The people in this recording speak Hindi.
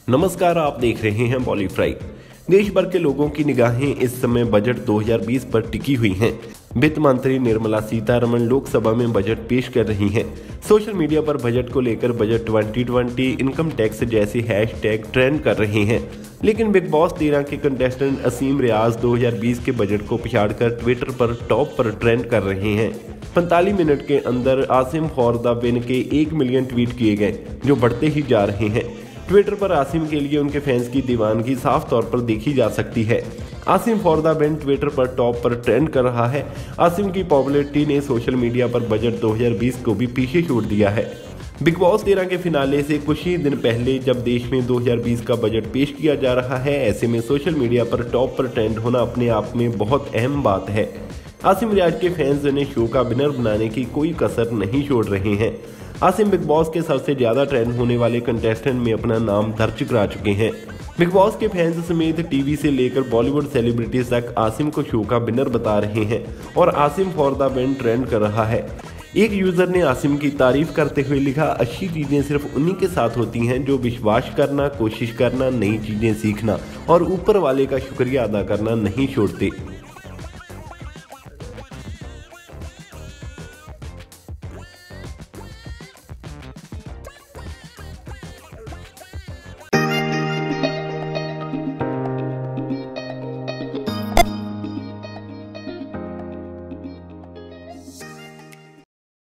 नमस्कार, आप देख रहे हैं बॉलीफ्राई। देश भर के लोगों की निगाहें इस समय बजट 2020 पर टिकी हुई हैं। वित्त मंत्री निर्मला सीतारमण लोकसभा में बजट पेश कर रही हैं। सोशल मीडिया पर बजट को लेकर बजट 2020 इनकम टैक्स जैसे हैशटैग ट्रेंड कर रहे हैं। लेकिन बिग बॉस 13 के कंटेस्टेंट असीम रियाज 2020 के बजट को पिछाड़कर ट्विटर पर टॉप पर ट्रेंड कर रहे हैं। 45 मिनट के अंदर आसिम फॉर द विन के 1 मिलियन ट्वीट किए गए, जो बढ़ते ही जा रहे हैं। ट्विटर पर आसिम के लिए उनके फैंस की दीवानगी साफ तौर पर देखी जा सकती है। Asim for the win Twitter पर टॉप पर ट्रेंड कर रहा है। आसिम की पॉपुलैरिटी ने सोशल मीडिया पर बजट 2020 को भी पीछे छोड़ दिया है। बिग बॉस 13 के फिनाले से कुछ ही दिन पहले जब देश में 2020 का बजट पेश किया जा रहा है, ऐसे में सोशल मीडिया पर टॉप पर ट्रेंड होना अपने आप में बहुत अहम बात है। आसिम रियाज के फैंस ने शो का विनर बनाने की कोई कसर नहीं छोड़ रहे हैं। आसिम बिग बॉस के सबसे ज्यादा ट्रेंड होने वाले कंटेस्टेंट में अपना नाम दर्ज करा चुके हैं। बिग बॉस के फैंस समेत टीवी से लेकर बॉलीवुड सेलिब्रिटीज तक आसिम को शो का विनर बता रहे हैं और Asim for the win trend कर रहा है। एक यूजर ने आसिम की तारीफ करते हुए लिखा, अच्छी चीजें सिर्फ उन्हीं के साथ होती हैं जो विश्वास करना, कोशिश करना, नई चीजें सीखना और ऊपर वाले का शुक्रिया अदा करना नहीं छोड़ते।